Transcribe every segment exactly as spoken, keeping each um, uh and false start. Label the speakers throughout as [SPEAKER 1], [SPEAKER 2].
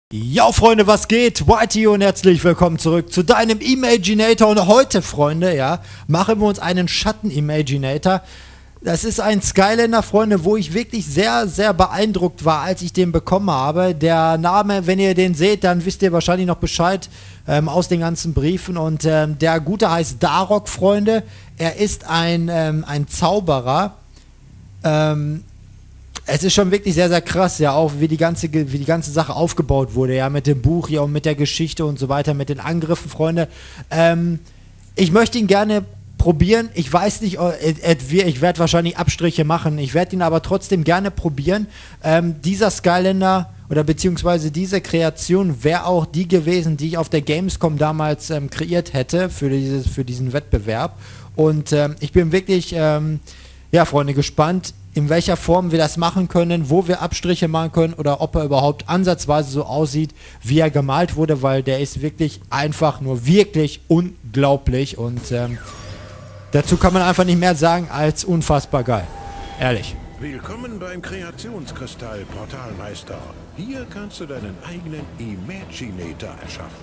[SPEAKER 1] Ja, Freunde, was geht? Whitey und herzlich willkommen zurück zu deinem Imaginator. Und heute, Freunde, ja, machen wir uns einen Schatten-Imaginator. Das ist ein Skylander, Freunde, wo ich wirklich sehr, sehr beeindruckt war, als ich den bekommen habe. Der Name, wenn ihr den seht, dann wisst ihr wahrscheinlich noch Bescheid ähm, aus den ganzen Briefen. Und ähm, der Gute heißt Darok, Freunde. Er ist ein, ähm, ein Zauberer. Ähm... Es ist schon wirklich sehr, sehr krass, ja, auch wie die ganze, wie die ganze Sache aufgebaut wurde, ja, mit dem Buch hier und mit der Geschichte und so weiter, mit den Angriffen, Freunde. Ähm, ich möchte ihn gerne probieren. Ich weiß nicht, ich werde wahrscheinlich Abstriche machen. Ich werde ihn aber trotzdem gerne probieren. Ähm, dieser Skylander oder beziehungsweise diese Kreation wäre auch die gewesen, die ich auf der Gamescom damals ähm, kreiert hätte für, dieses, für diesen Wettbewerb. Und ähm, ich bin wirklich, ähm, ja, Freunde, gespannt, in welcher Form wir das machen können, wo wir Abstriche machen können oder ob er überhaupt ansatzweise so aussieht, wie er gemalt wurde, weil der ist wirklich einfach nur wirklich unglaublich und ähm, dazu kann man einfach nicht mehr sagen als unfassbar geil. Ehrlich.
[SPEAKER 2] Willkommen beim Kreationskristall Portalmeister. Hier kannst du deinen eigenen Imaginator erschaffen.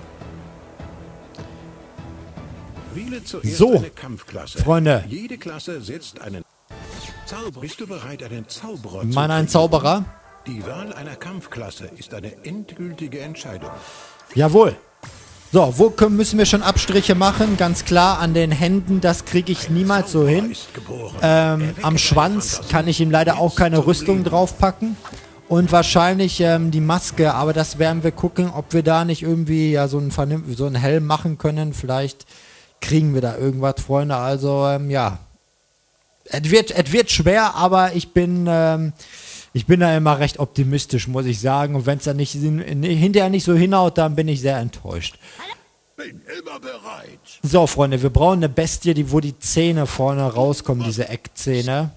[SPEAKER 2] Wähle zuerst
[SPEAKER 1] So,
[SPEAKER 2] eine Kampfklasse.
[SPEAKER 1] Freunde.
[SPEAKER 2] Jede Klasse setzt einen Zauberer. Bist du bereit, einen Zauberer
[SPEAKER 1] Ich
[SPEAKER 2] zu
[SPEAKER 1] meine, ein
[SPEAKER 2] kreieren?
[SPEAKER 1] Zauberer?
[SPEAKER 2] Die Wahl einer Kampfklasse ist eine endgültige Entscheidung.
[SPEAKER 1] Jawohl. So, wo können, müssen wir schon Abstriche machen? Ganz klar, an den Händen, das kriege ich niemals so hin. Ähm, am Schwanz kann ich ihm leider auch keine Rüstung draufpacken. Und wahrscheinlich ähm, die Maske, aber das werden wir gucken, ob wir da nicht irgendwie ja, so, einen so einen Helm machen können. Vielleicht kriegen wir da irgendwas, Freunde. Also, ähm, ja. Es wird, es wird schwer, aber ich bin, ähm, ich bin da immer recht optimistisch, muss ich sagen. Und wenn es dann nicht hinterher nicht so hinhaut, dann bin ich sehr enttäuscht.
[SPEAKER 2] Bin immer bereit.
[SPEAKER 1] So, Freunde, wir brauchen eine Bestie, die, wo die Zähne vorne rauskommen, diese Eckzähne.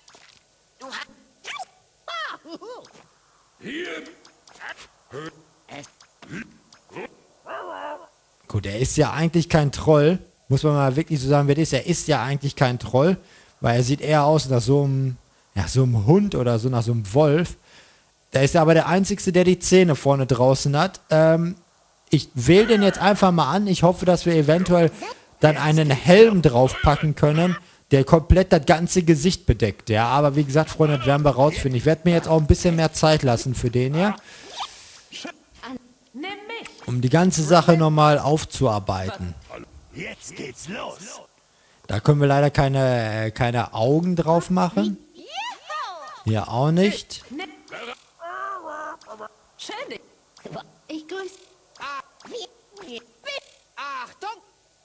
[SPEAKER 1] Gut, er ist ja eigentlich kein Troll. Muss man mal wirklich so sagen, wer das ist. Er ist ja eigentlich kein Troll. Weil er sieht eher aus nach so einem, ja, so einem Hund oder so nach so einem Wolf. Der ist aber der Einzige, der die Zähne vorne draußen hat. Ähm, ich wähle den jetzt einfach mal an. Ich hoffe, dass wir eventuell dann einen Helm draufpacken können, der komplett das ganze Gesicht bedeckt. Ja, aber wie gesagt, Freunde, das werden wir rausfinden. Ich werde mir jetzt auch ein bisschen mehr Zeit lassen für den hier. Um die ganze Sache nochmal aufzuarbeiten.
[SPEAKER 2] Jetzt geht's los.
[SPEAKER 1] Da können wir leider keine, keine Augen drauf machen. Hier auch nicht.
[SPEAKER 3] Ich grüße. Achtung!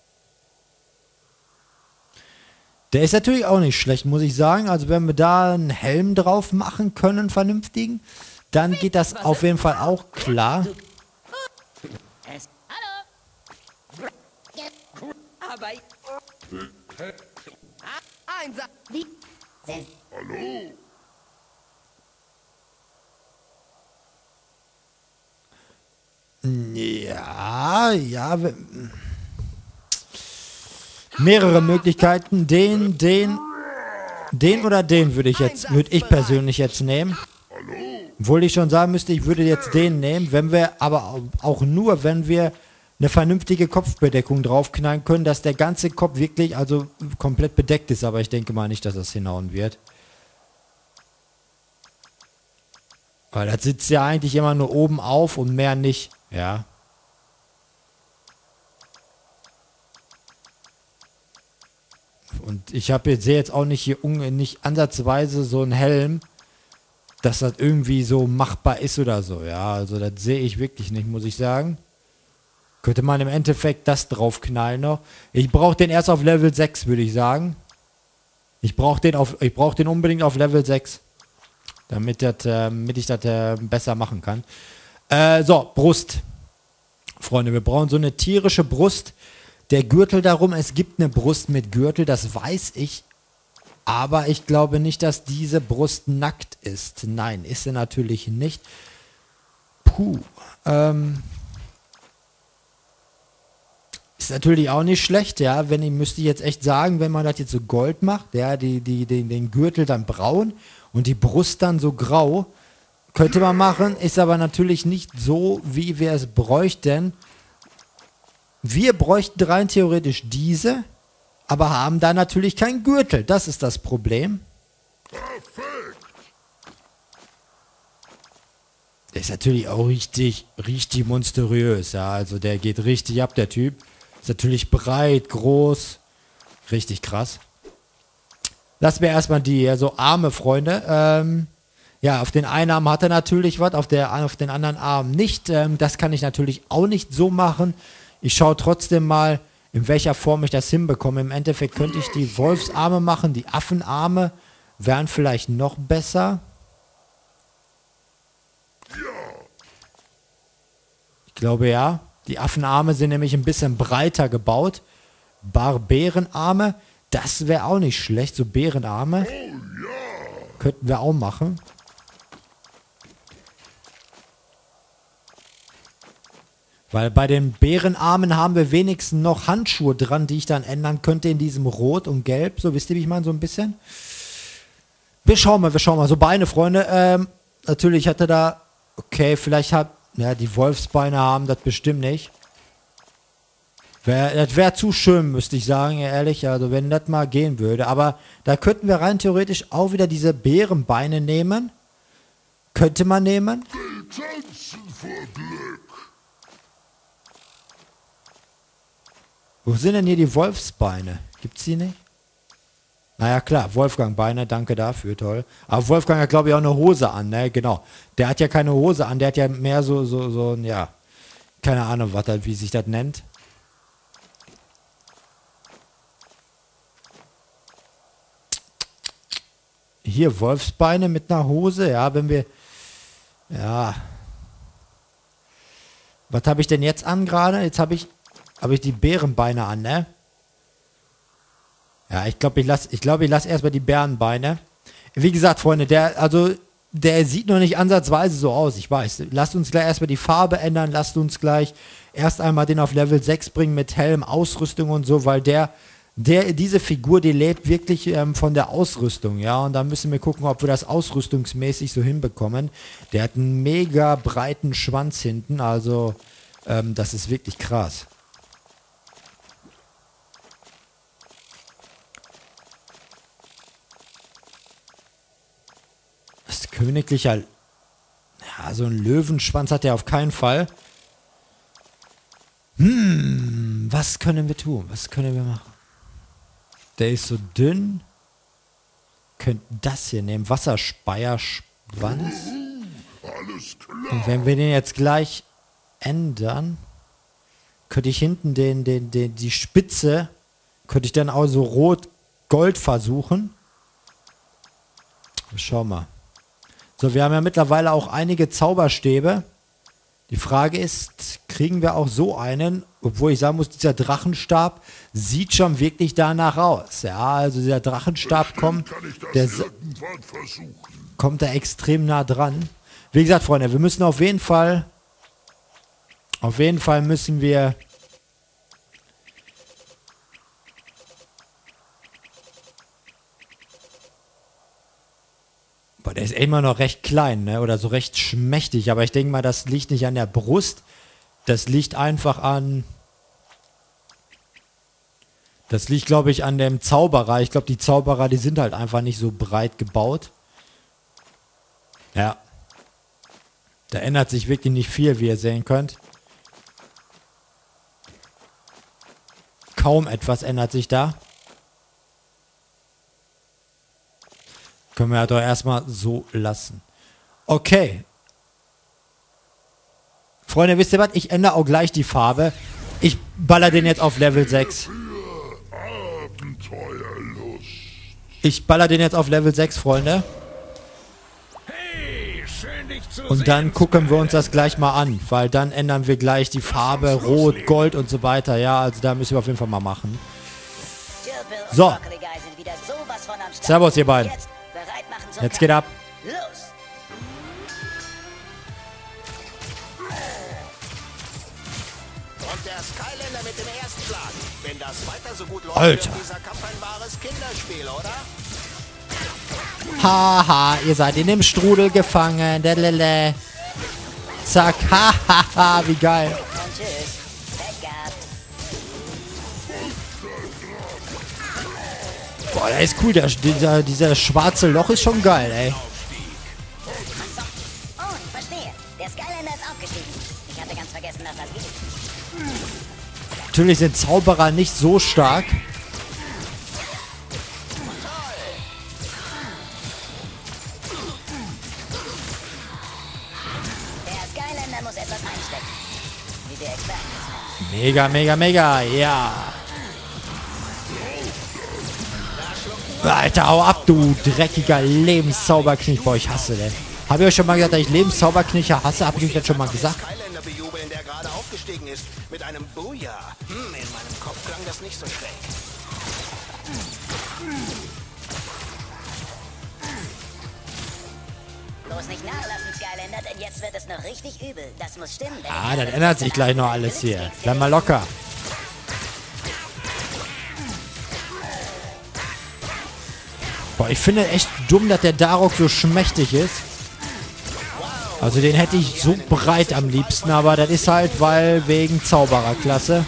[SPEAKER 1] Der ist natürlich auch nicht schlecht, muss ich sagen. Also wenn wir da einen Helm drauf machen können, vernünftigen, dann geht das auf jeden Fall auch klar.
[SPEAKER 3] Hallo! Aber... Einsatz. Wie? Hallo.
[SPEAKER 1] Ja, ja. Mehrere Möglichkeiten. Den, den, den oder den würde ich jetzt, würde ich persönlich jetzt nehmen. Obwohl ich schon sagen müsste, ich würde jetzt den nehmen, wenn wir, aber auch nur, wenn wir eine vernünftige Kopfbedeckung draufknallen können, dass der ganze Kopf wirklich, also komplett bedeckt ist, aber ich denke mal nicht, dass das hinhauen wird. Weil das sitzt ja eigentlich immer nur oben auf und mehr nicht, ja. Und ich habe jetzt, sehe jetzt auch nicht hier nicht ansatzweise so einen Helm, dass das irgendwie so machbar ist oder so, ja. Also das sehe ich wirklich nicht, muss ich sagen. Könnte man im Endeffekt das draufknallen noch. Ich brauche den erst auf Level sechs, würde ich sagen. Ich brauche den, auf, ich brauch den unbedingt auf Level sechs. Damit, das, äh, damit ich das äh, besser machen kann. Äh, so, Brust. Freunde, wir brauchen so eine tierische Brust. Der Gürtel darum, es gibt eine Brust mit Gürtel, das weiß ich. Aber ich glaube nicht, dass diese Brust nackt ist. Nein, ist sie natürlich nicht. Puh. Ähm... Ist natürlich auch nicht schlecht, ja, wenn ich, müsste ich jetzt echt sagen, wenn man das jetzt so Gold macht, ja, die, die, den, den Gürtel dann braun und die Brust dann so grau, Könnte man machen, ist aber natürlich nicht so, wie wir es bräuchten. Wir bräuchten rein theoretisch diese, aber haben da natürlich keinen Gürtel. Das ist das Problem. Der ist natürlich auch richtig, richtig monströs. Ja, also der geht richtig ab, der Typ. Ist natürlich breit, groß. Richtig krass. Lassen wir erstmal die, also Arme, Freunde. Ähm, ja, auf den einen Arm hat er natürlich was, auf, der, auf den anderen Arm nicht. Ähm, das kann ich natürlich auch nicht so machen. Ich schaue trotzdem mal, in welcher Form ich das hinbekomme. Im Endeffekt könnte ich die Wolfsarme machen, die Affenarme wären vielleicht noch besser. Ich glaube ja. Die Affenarme sind nämlich ein bisschen breiter gebaut. Barbärenarme, das wäre auch nicht schlecht. So Bärenarme könnten wir auch machen. Weil bei den Bärenarmen haben wir wenigstens noch Handschuhe dran, die ich dann ändern könnte in diesem Rot und Gelb. So, wisst ihr, wie ich meine, so ein bisschen? Wir schauen mal, wir schauen mal. So Beine, Freunde. Ähm, natürlich hat er da... Okay, vielleicht hat... Ja, die Wolfsbeine haben das bestimmt nicht. Wär, das wäre zu schön, müsste ich sagen, ehrlich. Also, wenn das mal gehen würde. Aber da könnten wir rein theoretisch auch wieder diese Bärenbeine nehmen. Könnte man nehmen. Wo sind denn hier die Wolfsbeine? Gibt's die nicht? Naja, klar, Wolfgang-Beine, danke dafür, toll. Aber Wolfgang hat, glaube ich, auch eine Hose an, ne? Genau. Der hat ja keine Hose an, der hat ja mehr so, so, so, ja, keine Ahnung, was das, wie sich das nennt. Hier, Wolfsbeine mit einer Hose, ja, wenn wir, ja. Was habe ich denn jetzt an gerade? Jetzt habe ich, habe ich die Bärenbeine an, ne? Ja, ich glaube, ich lasse ich glaub, ich lass erstmal die Bärenbeine. Wie gesagt, Freunde, der, also, der sieht noch nicht ansatzweise so aus, ich weiß. Lasst uns gleich erstmal die Farbe ändern, lasst uns gleich erst einmal den auf Level sechs bringen mit Helm, Ausrüstung und so, weil der, der, diese Figur, die lebt wirklich ähm, von der Ausrüstung, ja. Und da müssen wir gucken, ob wir das ausrüstungsmäßig so hinbekommen. Der hat einen mega breiten Schwanz hinten, also, ähm, das ist wirklich krass. Königlicher... Ja, so ein Löwenschwanz hat er auf keinen Fall. Hm, was können wir tun? Was können wir machen? Der ist so dünn. Könnten das hier nehmen. Wasserspeierschwanz. Und wenn wir den jetzt gleich ändern, könnte ich hinten den, den, den, die Spitze, könnte ich dann auch so rot-gold versuchen. Schau mal. So, wir haben ja mittlerweile auch einige Zauberstäbe. Die Frage ist, kriegen wir auch so einen? Obwohl ich sagen muss, dieser Drachenstab sieht schon wirklich danach aus. Ja, also dieser Drachenstab kommt, der kommt da extrem nah dran. Wie gesagt, Freunde, wir müssen auf jeden Fall, auf jeden Fall müssen wir Boah, der ist immer noch recht klein, ne? Oder so recht schmächtig. Aber ich denke mal, das liegt nicht an der Brust. Das liegt einfach an... Das liegt, glaube ich, an dem Zauberer. Ich glaube, die Zauberer, die sind halt einfach nicht so breit gebaut. Ja. Da ändert sich wirklich nicht viel, wie ihr sehen könnt. Kaum etwas ändert sich da. Können wir ja doch erstmal so lassen. Okay. Freunde, wisst ihr was? Ich ändere auch gleich die Farbe. Ich baller den jetzt auf Level sechs. Ich baller den jetzt auf Level sechs, Freunde. Und dann gucken wir uns das gleich mal an. Weil dann ändern wir gleich die Farbe. Rot, Gold und so weiter. Ja, also da müssen wir auf jeden Fall mal machen. So. Servus, ihr beiden. Jetzt geht ab.
[SPEAKER 3] Los! Und der Skylander mit dem ersten Schlag. Wenn das weiter so gut läuft,
[SPEAKER 1] Alter.
[SPEAKER 3] wird dieser Kampf ein wahres Kinderspiel, oder?
[SPEAKER 1] Haha, ihr seid in dem Strudel gefangen. Delele. Zack. Hahaha, wie geil.
[SPEAKER 4] Und tschüss. Pech gehabt.
[SPEAKER 1] Boah, der ist cool. Der, dieser, dieser schwarze Loch ist schon geil, ey.
[SPEAKER 4] Oh, verstehe. Der Skylander ist aufgestiegen. Ich hatte ganz vergessen, dass das liegt.
[SPEAKER 1] Natürlich sind Zauberer nicht so stark.
[SPEAKER 4] Der Skylander muss etwas einstecken. Wie der Experte ist.
[SPEAKER 1] Mega, mega, mega. Ja. Alter, hau ab, du dreckiger Lebenszauberknich. Boah, ich hasse den. Habe ich euch schon mal gesagt, dass ich Lebenszauberkniche hasse? Habe ich euch das schon mal gesagt?
[SPEAKER 3] Skylander bejubeln, der gerade aufgestiegen ist. Mit einem Booyah. Hm, in meinem Kopf klang das nicht so schräg.
[SPEAKER 4] Bloß nicht nachlassen, Skylander, denn jetzt wird es noch richtig übel. Das muss stimmen. Denn
[SPEAKER 1] Ah,
[SPEAKER 4] ich
[SPEAKER 1] dann
[SPEAKER 4] habe
[SPEAKER 1] ändert sich gleich noch alles hier. Bleib mal locker. Boah, ich finde echt dumm, dass der Darok so schmächtig ist. Also den hätte ich so breit am liebsten, aber das ist halt, weil wegen Zaubererklasse.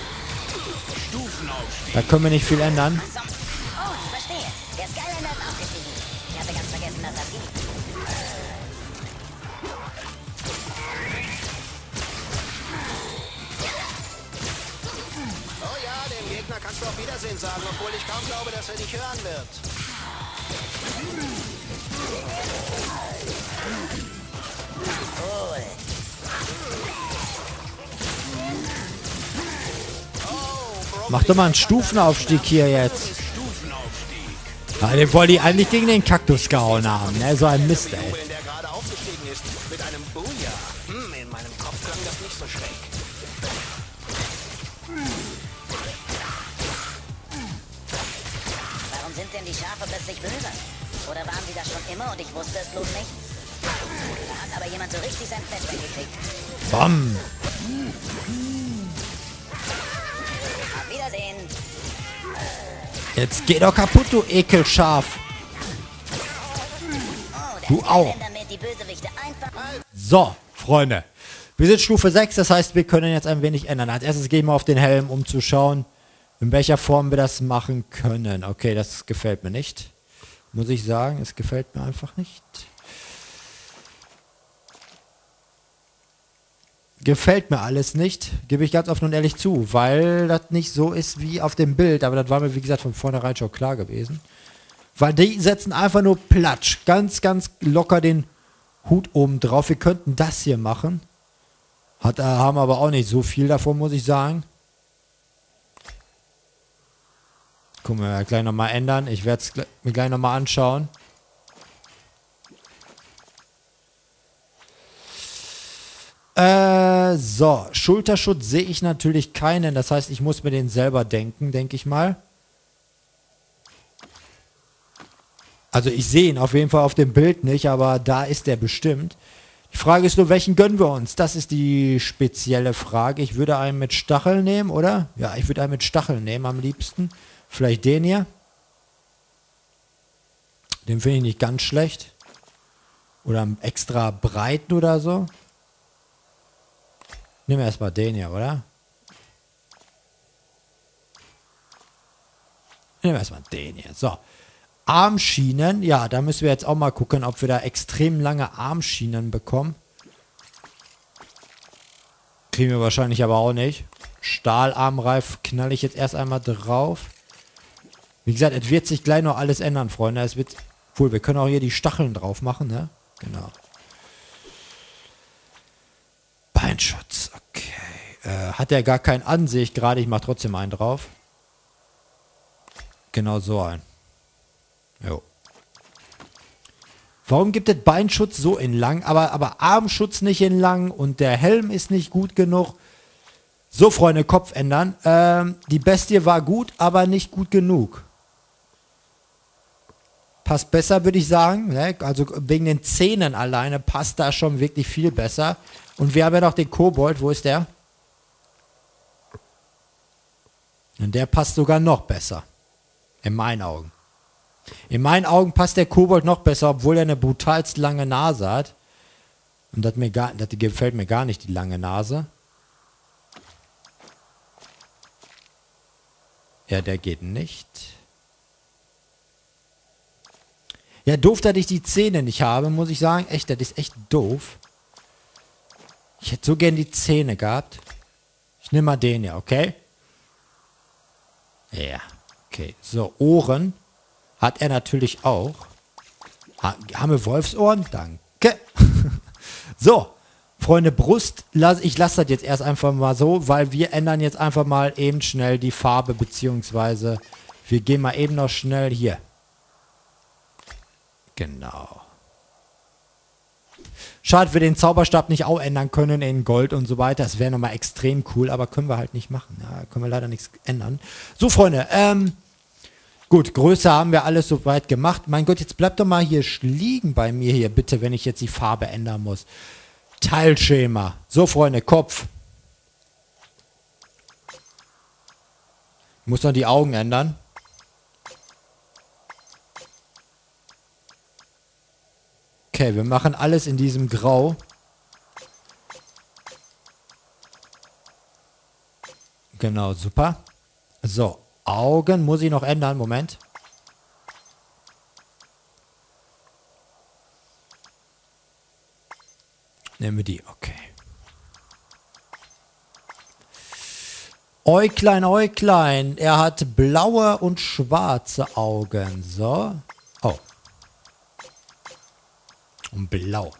[SPEAKER 1] Da können wir nicht viel ändern.
[SPEAKER 4] Oh, ich verstehe. Der Skylander ist aufgestiegen. Ich hatte ganz vergessen, dass das liegt.
[SPEAKER 3] Oh ja, dem Gegner kannst du auf Wiedersehen sagen, obwohl ich kaum glaube, dass er dich hören wird.
[SPEAKER 4] Cool.
[SPEAKER 1] Mach doch mal einen Stufenaufstieg hier jetzt. Ah, den wollen die eigentlich gegen den Kaktus gehauen haben, ne? So ein Mist, ey.
[SPEAKER 3] Bejubeln, der gerade aufgestiegen ist. Mit einem Booyah. Hm, in meinem Kopf klang das nicht so schräg.
[SPEAKER 4] Warum sind denn die Schafe plötzlich böse? Oder waren sie das schon immer und ich wusste es bloß nicht? Da hat aber jemand so richtig sein Fett weggekriegt.
[SPEAKER 1] Bam.
[SPEAKER 4] Auf Wiedersehen.
[SPEAKER 1] Jetzt geh doch kaputt, du Ekelschaf.
[SPEAKER 4] Oh, der
[SPEAKER 1] Du auch.
[SPEAKER 4] Skylander mäht die Bösewichte einfach.
[SPEAKER 1] So, Freunde. Wir sind Stufe sechs, das heißt, wir können jetzt ein wenig ändern. Als erstes gehen wir auf den Helm, um zu schauen, in welcher Form wir das machen können. Okay, das gefällt mir nicht. Muss ich sagen, es gefällt mir einfach nicht. Gefällt mir alles nicht, gebe ich ganz offen und ehrlich zu, weil das nicht so ist wie auf dem Bild, aber das war mir, wie gesagt, von vornherein schon klar gewesen. Weil die setzen einfach nur platsch, ganz, ganz locker den Hut oben drauf. Wir könnten das hier machen. Hat, äh, haben aber auch nicht so viel davon, muss ich sagen. Gucken wir gleich nochmal ändern. Ich werde es mir gleich nochmal anschauen. Äh, so, Schulterschutz sehe ich natürlich keinen. Das heißt, ich muss mir den selber denken, denke ich mal. Also ich sehe ihn auf jeden Fall auf dem Bild nicht, aber da ist der bestimmt. Die Frage ist nur, welchen gönnen wir uns? Das ist die spezielle Frage. Ich würde einen mit Stacheln nehmen, oder? Ja, ich würde einen mit Stacheln nehmen am liebsten. Vielleicht den hier. Den finde ich nicht ganz schlecht. Oder einen extra breiten oder so. Nehmen wir erstmal den hier, oder? Nehmen wir erstmal den hier. So. Armschienen. Ja, da müssen wir jetzt auch mal gucken, ob wir da extrem lange Armschienen bekommen. Kriegen wir wahrscheinlich aber auch nicht. Stahlarmreif knall ich jetzt erst einmal drauf. Wie gesagt, es wird sich gleich noch alles ändern, Freunde. Es wird. Obwohl, wir können auch hier die Stacheln drauf machen, ne? Genau. Beinschutz, okay. Äh, hat er gar keinen an, sehe ich gerade. Ich mache trotzdem einen drauf. Genau so ein. Jo. Warum gibt es Beinschutz so in lang, aber, aber Armschutz nicht in lang und der Helm ist nicht gut genug? So, Freunde, Kopf ändern. Ähm, die Bestie war gut, aber nicht gut genug. Passt besser, würde ich sagen. Ne? Also wegen den Zähnen alleine passt da schon wirklich viel besser. Und wir haben ja noch den Kobold. Wo ist der? Und der passt sogar noch besser. In meinen Augen. In meinen Augen passt der Kobold noch besser, obwohl er eine brutalst lange Nase hat. Und das, mir gar, das gefällt mir gar nicht, die lange Nase. Ja, der geht nicht. Ja, doof, dass ich die Zähne nicht habe, muss ich sagen. Echt, das ist echt doof. Ich hätte so gern die Zähne gehabt. Ich nehme mal den ja, okay? Ja, okay. So, Ohren hat er natürlich auch. Ha, haben wir Wolfsohren? Danke. So, Freunde, Brust, ich lasse das jetzt erst einfach mal so, weil wir ändern jetzt einfach mal eben schnell die Farbe, beziehungsweise wir gehen mal eben noch schnell hier. Genau. Schade, wir den Zauberstab nicht auch ändern können in Gold und so weiter. Das wäre nochmal extrem cool, aber können wir halt nicht machen. Ja, können wir leider nichts ändern. So, Freunde, ähm, gut, Größe haben wir alles soweit gemacht. Mein Gott, jetzt bleibt doch mal hier liegen bei mir hier, bitte, wenn ich jetzt die Farbe ändern muss. Teilschema. So, Freunde, Kopf. Ich muss noch die Augen ändern. Okay, wir machen alles in diesem Grau. Genau, super. So, Augen muss ich noch ändern. Moment. Nehmen wir die, okay. Äuglein, Äuglein. Er hat blaue und schwarze Augen. So. Oh. Und blau.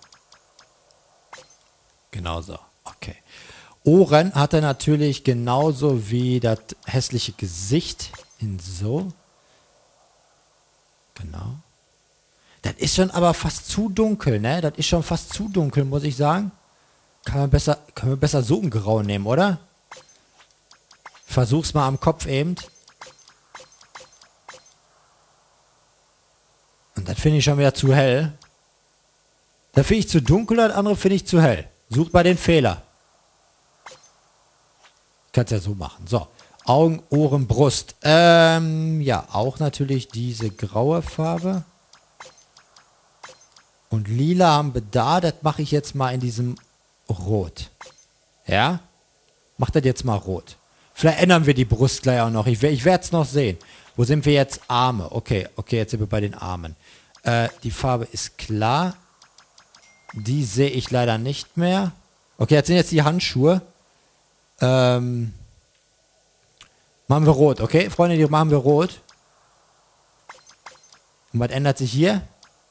[SPEAKER 1] Genau so. Okay. Ohren hat er natürlich genauso wie das hässliche Gesicht. In so. Genau. Das ist schon aber fast zu dunkel, ne? Das ist schon fast zu dunkel, muss ich sagen. Kann man besser, können wir besser so ein Grau nehmen, oder? Versuch's mal am Kopf eben. Und das finde ich schon wieder zu hell. Da finde ich zu dunkel, das andere finde ich zu hell. Sucht mal den Fehler. Kannst ja so machen. So. Augen, Ohren, Brust. Ähm, ja, auch natürlich diese graue Farbe. Und lila haben wir da. Das mache ich jetzt mal in diesem Rot. Ja? Mach das jetzt mal rot. Vielleicht ändern wir die Brust gleich auch noch. Ich, ich werde es noch sehen. Wo sind wir jetzt? Arme. Okay, okay, jetzt sind wir bei den Armen. Äh, die Farbe ist klar. Die sehe ich leider nicht mehr. Okay, jetzt sind jetzt die Handschuhe. Ähm, machen wir rot, okay? Freunde, die machen wir rot. Und was ändert sich hier?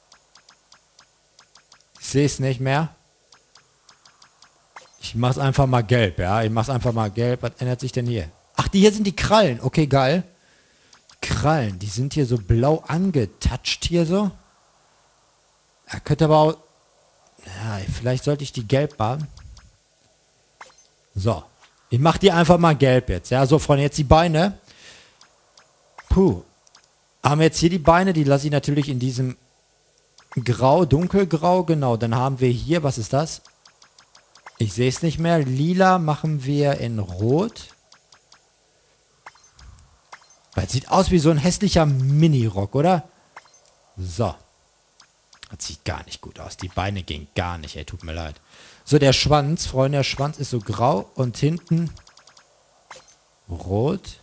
[SPEAKER 1] Ich sehe es nicht mehr. Ich mache es einfach mal gelb, ja? Ich mache es einfach mal gelb. Was ändert sich denn hier? Ach, die hier sind die Krallen. Okay, geil. Krallen, die sind hier so blau angetatscht hier so. Er könnte aber auch... Ja, vielleicht sollte ich die gelb machen. So. Ich mache die einfach mal gelb jetzt. Ja, so, Freunde, jetzt die Beine. Puh. Haben wir jetzt hier die Beine, die lasse ich natürlich in diesem Grau, dunkelgrau, genau. Dann haben wir hier, was ist das? Ich sehe es nicht mehr. Lila machen wir in Rot. Weil es sieht aus wie so ein hässlicher Mini-Rock, oder? So. Das sieht gar nicht gut aus. Die Beine gehen gar nicht, ey, tut mir leid. So, der Schwanz, Freunde, der Schwanz ist so grau und hinten rot.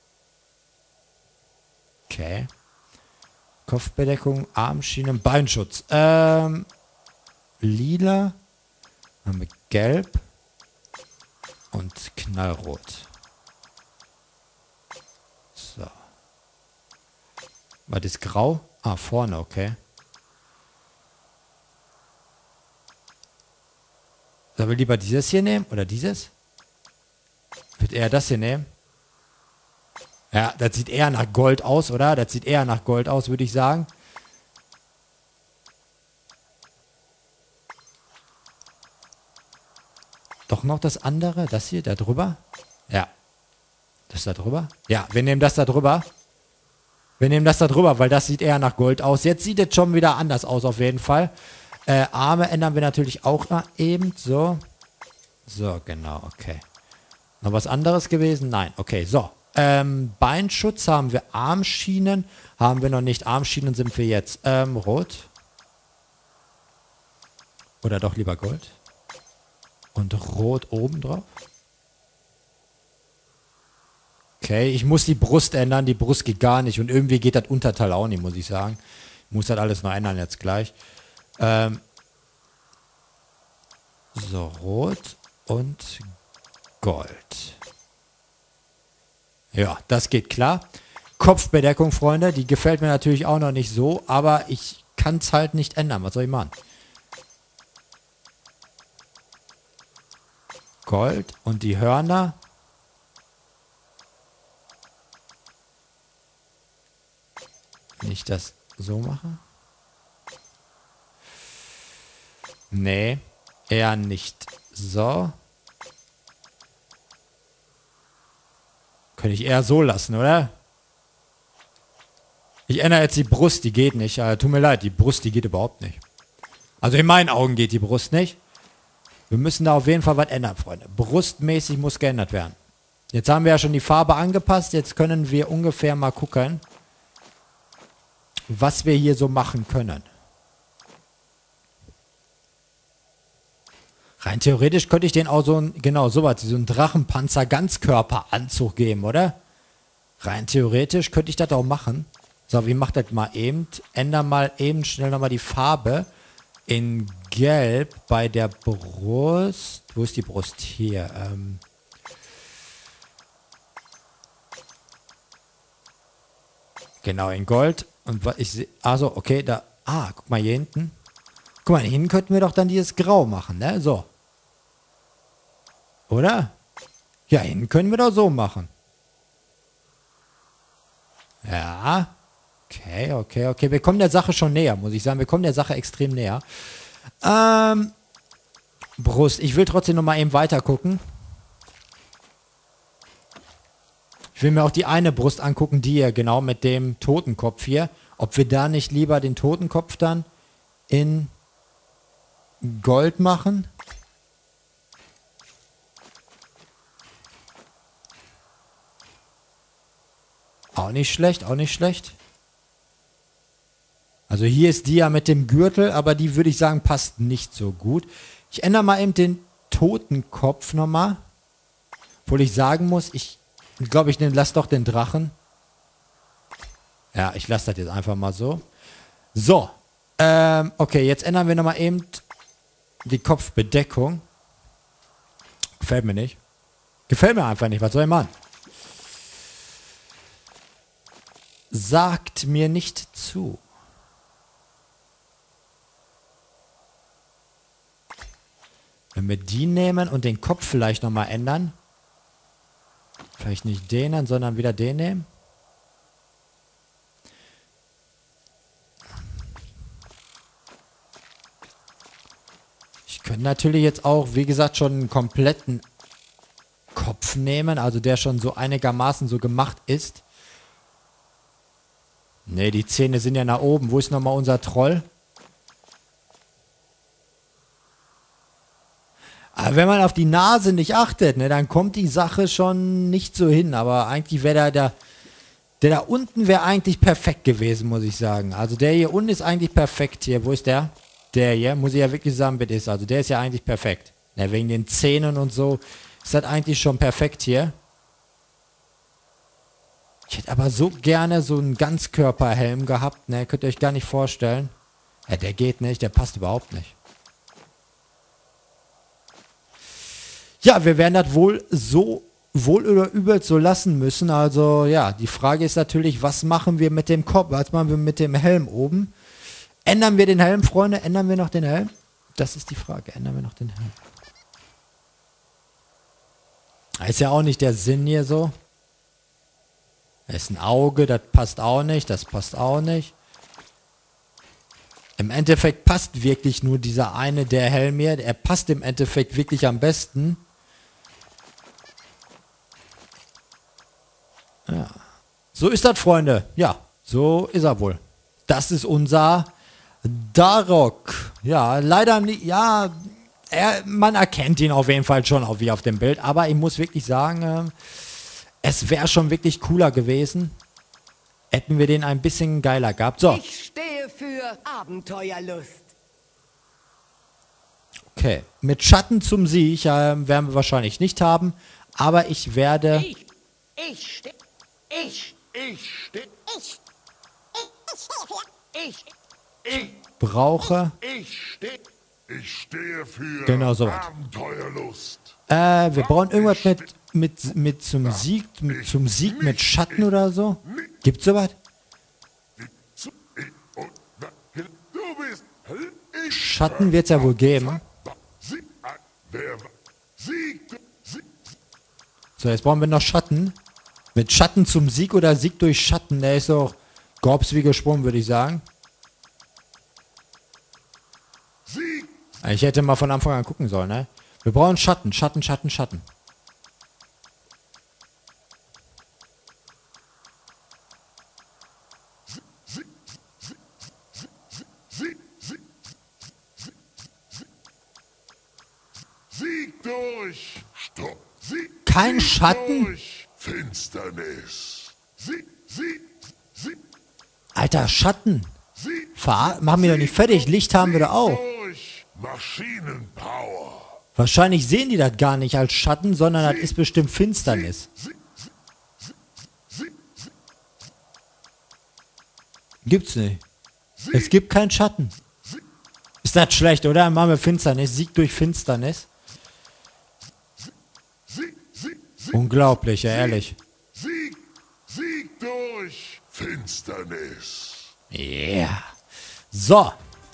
[SPEAKER 1] Okay. Kopfbedeckung, Armschienen, Beinschutz. Ähm, lila. Haben wir gelb. Und knallrot. So. Was ist grau? Ah, vorne, okay. Sollen wir lieber dieses hier nehmen? Oder dieses? Wird eher das hier nehmen? Ja, das sieht eher nach Gold aus, oder? Das sieht eher nach Gold aus, würde ich sagen. Doch noch das andere? Das hier, da drüber? Ja. Das da drüber? Ja, wir nehmen das da drüber. Wir nehmen das da drüber, weil das sieht eher nach Gold aus. Jetzt sieht es schon wieder anders aus, auf jeden Fall. Äh, Arme ändern wir natürlich auch mal eben. So. So, genau, okay. Noch was anderes gewesen? Nein, okay, so. Ähm, Beinschutz haben wir, Armschienen haben wir noch nicht. Armschienen sind wir jetzt. Ähm, rot. Oder doch lieber Gold. Und rot oben drauf. Okay, ich muss die Brust ändern. Die Brust geht gar nicht. Und irgendwie geht das Unterteil auch nicht, muss ich sagen. Ich muss das alles noch ändern jetzt gleich. Ähm, so, rot und Gold. Ja, das geht klar. Kopfbedeckung, Freunde, die gefällt mir natürlich auch noch nicht so, aber ich kann es halt nicht ändern. Was soll ich machen? Gold und die Hörner. Wenn ich das so mache? Nee, eher nicht. So. Könnte ich eher so lassen, oder? Ich ändere jetzt die Brust, die geht nicht. Äh, tut mir leid, die Brust, die geht überhaupt nicht. Also in meinen Augen geht die Brust nicht. Wir müssen da auf jeden Fall was ändern, Freunde. Brustmäßig muss geändert werden. Jetzt haben wir ja schon die Farbe angepasst. Jetzt können wir ungefähr mal gucken, was wir hier so machen können. Rein theoretisch könnte ich den auch so ein, genau, sowas, so einen Drachenpanzer-Ganzkörperanzug geben, oder? Rein theoretisch könnte ich das auch machen. So, wie macht das mal eben? Änder mal eben schnell nochmal die Farbe in Gelb bei der Brust. Wo ist die Brust? Hier. Ähm genau, in Gold. Und was ich sehe. Also, okay, da. Ah, guck mal hier hinten. Guck mal, hier hinten könnten wir doch dann dieses Grau machen, ne? So. Oder? Ja, hinten können wir doch so machen. Ja. Okay, okay, okay. Wir kommen der Sache schon näher, muss ich sagen. Wir kommen der Sache extrem näher. Ähm, Brust. Ich will trotzdem noch mal eben weiter gucken. Ich will mir auch die eine Brust angucken, die hier, genau, mit dem Totenkopf hier. Ob wir da nicht lieber den Totenkopf dann in Gold machen. Auch nicht schlecht, auch nicht schlecht. Also hier ist die ja mit dem Gürtel, aber die würde ich sagen, passt nicht so gut. Ich ändere mal eben den Totenkopf nochmal. Obwohl ich sagen muss, ich glaube, ich lasse doch den Drachen. Ja, ich lasse das jetzt einfach mal so. So. Ähm, okay, jetzt ändern wir nochmal eben die Kopfbedeckung. Gefällt mir nicht. Gefällt mir einfach nicht. Was soll ich machen? Sagt mir nicht zu. Wenn wir die nehmen und den Kopf vielleicht nochmal ändern. Vielleicht nicht den, sondern wieder den nehmen. Ich könnte natürlich jetzt auch, wie gesagt, schon einen kompletten Kopf nehmen. Also der schon so einigermaßen so gemacht ist. Ne, die Zähne sind ja nach oben. Wo ist nochmal unser Troll? Aber wenn man auf die Nase nicht achtet, ne, dann kommt die Sache schon nicht so hin. Aber eigentlich wäre der, der, der da unten wäre eigentlich perfekt gewesen, muss ich sagen. Also der hier unten ist eigentlich perfekt hier. Wo ist der? Der hier, muss ich ja wirklich sagen, bitte ist. Also der ist ja eigentlich perfekt. Ne, wegen den Zähnen und so ist das eigentlich schon perfekt hier. Ich hätte aber so gerne so einen Ganzkörperhelm gehabt, ne, könnt ihr euch gar nicht vorstellen. Ja, der geht nicht, der passt überhaupt nicht. Ja, wir werden das wohl so, wohl oder übel so lassen müssen. Also, ja, die Frage ist natürlich, was machen wir mit dem Kopf? Was machen wir mit dem Helm oben? Ändern wir den Helm, Freunde? Ändern wir noch den Helm? Das ist die Frage. Ändern wir noch den Helm? Ist ja auch nicht der Sinn hier so. Das ist ein Auge, das passt auch nicht, das passt auch nicht. Im Endeffekt passt wirklich nur dieser eine, der Helm hier. Er passt im Endeffekt wirklich am besten. Ja. So ist das, Freunde. Ja, so ist er wohl. Das ist unser Darok. Ja, leider nicht, ja, er, man erkennt ihn auf jeden Fall schon, auch wie auf dem Bild. Aber ich muss wirklich sagen, äh, Es wäre schon wirklich cooler gewesen, hätten wir den ein bisschen geiler gehabt. So,
[SPEAKER 5] Ich stehe für Abenteuerlust.
[SPEAKER 1] okay. Mit Schatten zum Sieg äh, werden wir wahrscheinlich nicht haben. Aber ich werde...
[SPEAKER 3] Ich, ich ste... Ich, ich ste...
[SPEAKER 4] Ich. Ich stehe für.
[SPEAKER 3] Ich, ich,
[SPEAKER 1] brauche...
[SPEAKER 2] Ich stehe. Ich stehe für
[SPEAKER 1] Genau so.
[SPEAKER 2] Abenteuerlust.
[SPEAKER 1] Äh, wir brauchen irgendwas mit, mit, mit zum Sieg, mit, zum Sieg mit Schatten oder so. Gibt's sowas?
[SPEAKER 2] Zu- ich- und- na, Du bist. Ich.
[SPEAKER 1] Schatten wird's ja wohl geben.
[SPEAKER 2] Sie, wer Sieg. Sieg.
[SPEAKER 1] So, jetzt brauchen wir noch Schatten. Mit Schatten zum Sieg oder Sieg durch Schatten. Der ist doch Gorps wie gesprungen, würde ich sagen.
[SPEAKER 2] Sieg.
[SPEAKER 1] Ich hätte mal von Anfang an gucken sollen, ne? Wir brauchen Schatten, Schatten, Schatten, Schatten.
[SPEAKER 2] Sieg. Sieg. Sieg. Sieg durch. Stopp. Sieg.
[SPEAKER 1] Kein
[SPEAKER 2] Sieg
[SPEAKER 1] Schatten?
[SPEAKER 2] Durch Finsternis. Sieg. Sieg. Sieg.
[SPEAKER 1] Alter, Schatten.
[SPEAKER 2] Sieg.
[SPEAKER 1] Ver Machen wir doch nicht fertig. Licht haben wir da auch.
[SPEAKER 2] Durch Maschinenpower.
[SPEAKER 1] Wahrscheinlich sehen die das gar nicht als Schatten, sondern das ist bestimmt Finsternis. Gibt's nicht. Es gibt keinen Schatten. Ist das schlecht, oder? Dann machen wir Finsternis. Sieg durch Finsternis.
[SPEAKER 2] Sieg. Sieg. Sieg.
[SPEAKER 1] Unglaublich, ja, ehrlich.
[SPEAKER 2] Sieg. Sieg durch Finsternis.
[SPEAKER 1] Yeah. So.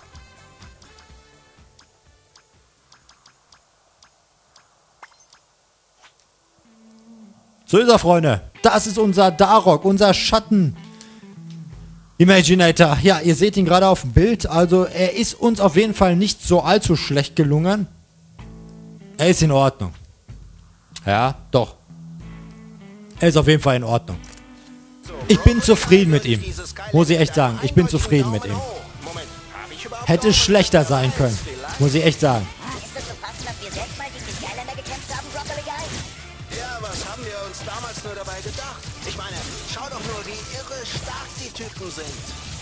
[SPEAKER 1] So ist er, Freunde. Das ist unser Darok, unser Schatten Imaginator. Ja, ihr seht ihn gerade auf dem Bild. Also er ist uns auf jeden Fall nicht so allzu schlecht gelungen. Er ist in Ordnung. Ja, doch. Er ist auf jeden Fall in Ordnung. Ich bin zufrieden mit ihm. Muss ich echt sagen. Ich bin zufrieden mit ihm.
[SPEAKER 3] Moment, hab ich überhaupt
[SPEAKER 1] Hätte schlechter sein können. Muss ich echt sagen.
[SPEAKER 4] Ist es so passend, dass wir selbst mal gegen die Skylander gekämpft haben, Broccoli Guy?
[SPEAKER 3] Ja, was haben wir uns damals nur dabei gedacht? Ich meine, schau doch nur, wie irre stark die Typen sind.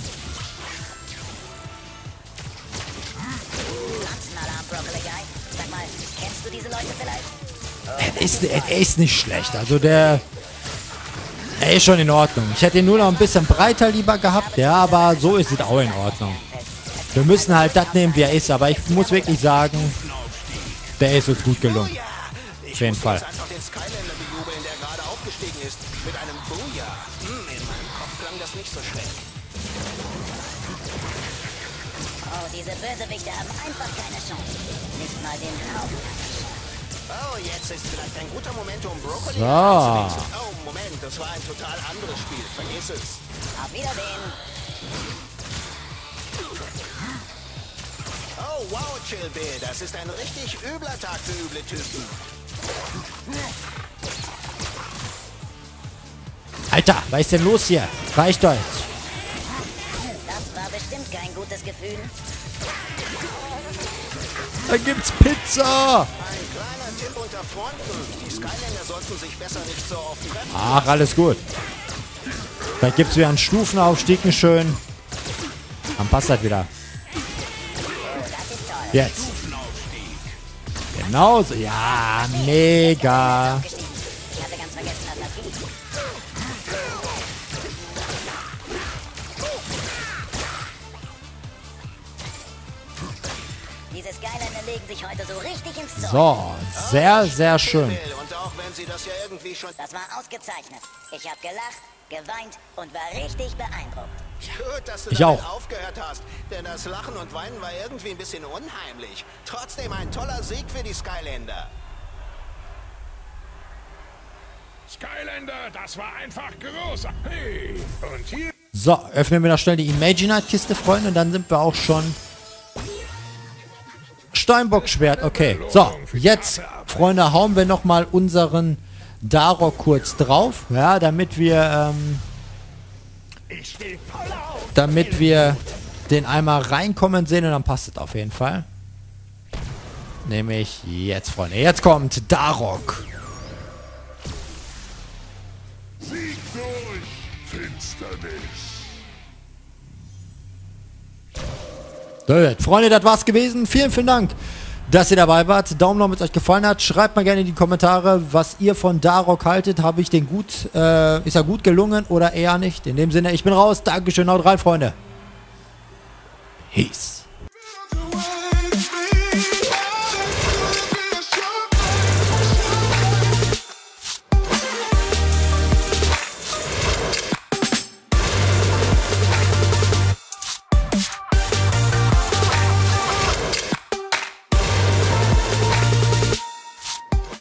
[SPEAKER 4] Pflanzenalarm, Broccoli Guy. Sag mal, kennst du diese Leute vielleicht?
[SPEAKER 1] Er ist, er ist nicht schlecht. Also der... Er ist schon in Ordnung. Ich hätte ihn nur noch ein bisschen breiter lieber gehabt. Ja, aber so ist es auch in Ordnung. Wir müssen halt das nehmen, wie er ist. Aber ich muss wirklich sagen, der ist uns gut gelungen. Auf jeden Fall.
[SPEAKER 3] Einfach den Skylander bejubeln, der gerade aufgestiegen ist. Mit einem Booyah. Hm, in meinem Kopf klang das nicht so schlecht.
[SPEAKER 4] Oh, diese Bösewichte haben einfach keine Chance. Nicht mal den Haupt.
[SPEAKER 3] Oh, jetzt ist vielleicht ein guter Moment, um Broccoli
[SPEAKER 1] So.
[SPEAKER 3] einzuwechseln. Oh, Moment, das war ein total anderes Spiel. Vergiss es.
[SPEAKER 4] Auf Wiedersehen.
[SPEAKER 3] Oh, wow, Chill Bill. Das ist ein richtig übler Tag für üble Typen.
[SPEAKER 1] Alter, was ist denn los hier? Reicht doch jetzt.
[SPEAKER 4] Das war bestimmt kein gutes Gefühl.
[SPEAKER 1] Da gibt's Pizza.
[SPEAKER 3] Ein kleiner Tipp unter Freunden. Die Skylander sollten sich besser nicht so oft treffen.
[SPEAKER 1] Ach, alles gut. Vielleicht gibt's wieder einen Stufenaufstieg, einen schönen. Dann passt das wieder. Jetzt. Genau so. Ja, mega.
[SPEAKER 4] Ich hatte ganz vergessen, dass das geht. Diese Skylander legen sich heute so richtig ins Zeug.
[SPEAKER 1] So, sehr, sehr schön.
[SPEAKER 3] Bill, und auch wenn sie das ja irgendwie schon...
[SPEAKER 4] Das war ausgezeichnet. Ich habe gelacht, geweint und war richtig beeindruckt.
[SPEAKER 3] Gut, dass du
[SPEAKER 1] Ich
[SPEAKER 3] damit
[SPEAKER 1] auch.
[SPEAKER 3] aufgehört hast. Denn das Lachen und Weinen war irgendwie ein bisschen unheimlich. Trotzdem ein toller Sieg für die Skylander.
[SPEAKER 2] Skylander, das war einfach groß. Hey, und hier...
[SPEAKER 1] So, öffnen wir noch schnell die Imaginite-Kiste, Freunde, und dann sind wir auch schon... Steinbock-Schwert, okay. So, jetzt, Freunde, hauen wir nochmal unseren Darok kurz drauf. Ja, damit wir, ähm, damit wir den einmal reinkommen sehen und dann passt es auf jeden Fall. Nämlich jetzt, Freunde. Jetzt kommt Darok. Gut, Freunde, das war's gewesen. Vielen, vielen Dank, dass ihr dabei wart. Daumen noch, wenn es euch gefallen hat. Schreibt mal gerne in die Kommentare, was ihr von Darok haltet. Habe ich den gut, äh, ist er gut gelungen oder eher nicht? In dem Sinne, ich bin raus. Dankeschön, haut rein, Freunde. Peace.